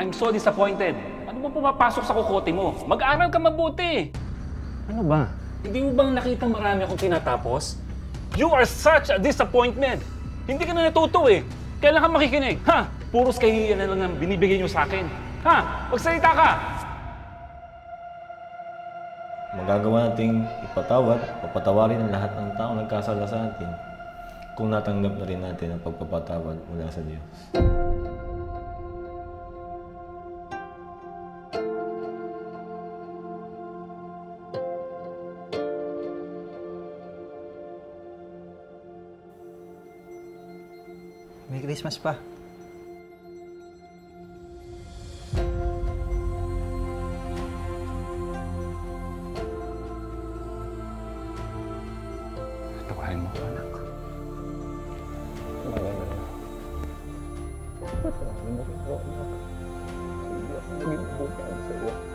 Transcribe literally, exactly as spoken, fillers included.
I'm so disappointed. Ano bang pumapasok sa kukote mo? Mag-aral ka mabuti. Ano ba? Hindi mo bang nakita marami akong tinatapos? You are such a disappointment. Hindi ka na natuto eh. Kailan ka makikinig? Ha? Puros kahihiyan na lang ang binibigay niyo sa akin. Ha? Magsalita ka! Magagawa nating ipatawad, papatawarin ang lahat ng tao nagkasala sa atin kung natanggap na rin natin ang pagpapatawad mula sa Diyos. Merry Christmas pa. Tawarin mo ko, anak. Tawarin mo ko, anak. Hindi ako naging bukas sa'yo.